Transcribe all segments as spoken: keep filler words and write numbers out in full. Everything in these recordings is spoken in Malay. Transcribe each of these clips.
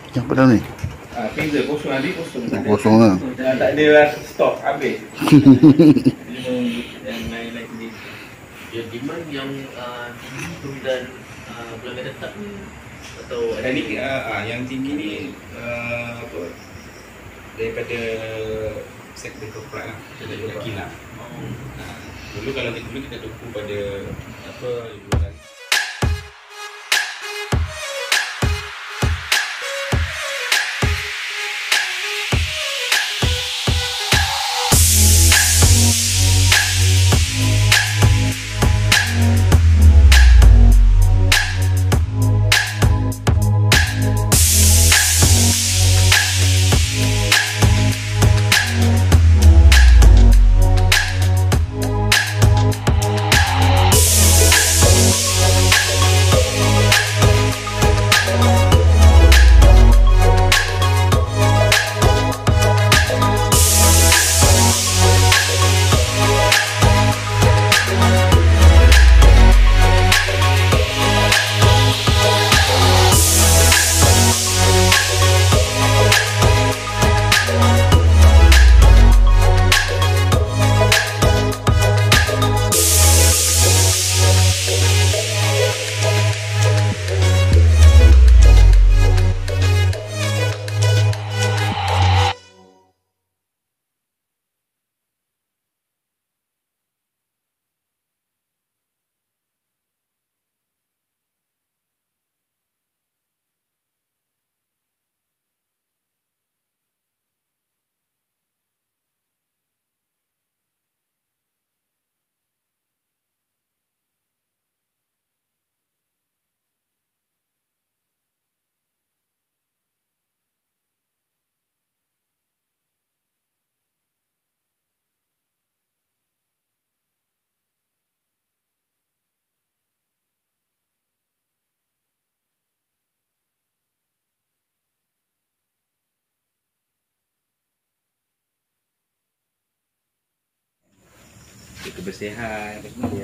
Yang pada ni? Ah, freezer kosong habis kosong. Oh, kosong lah. Dah tak ada stok habis. Yang lain-lain sendiri. Yang demand yang uh, tinggi kemudian uh, pelanggan tetap ni atau ada Tadi uh, ah, yang tinggi ni uh, apa? Daripada sektor korporat lah, daripada kilang. oh. Nah, dulu kalau kita dulu kita tumpu pada apa jualan. Kebersihan apa semua dia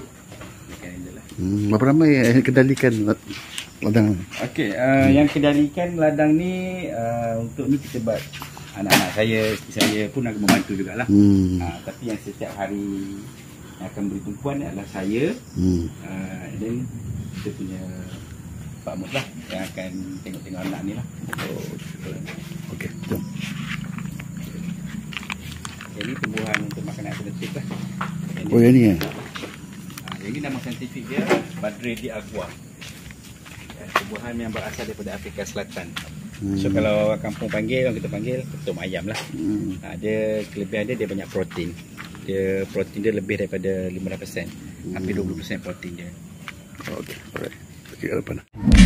akan handle lah. Hmm, berapa ramai yang kendalikan ladang? Okey, uh, yang kendalikan ladang ni uh, untuk ni kita buat anak-anak saya, isteri saya pun akan membantu jugalah. Hmm. Uh, tapi yang setiap hari yang akan beri tumpuan ni adalah saya. Hmm. Uh, and then kita punya Pak Mus lah yang akan tengok-tengok anak ni lah. Oh, okey, jom. Jadi tumbuhan untuk makanan alternatif lah. Yang Oh, yang ni eh? Ha, yang ni nama saintifik dia Badre di Agua. Ya, tumbuhan yang berasal daripada Afrika Selatan. Hmm. So kalau orang kampung panggil, orang kita panggil ketum ayam lah. Hmm. Ha, dia kelebihan dia dia banyak protein. Dia protein dia lebih daripada lima puluh peratus. Hmm. Hampir dua puluh peratus protein dia. Okey, alright. Okey, ke depan.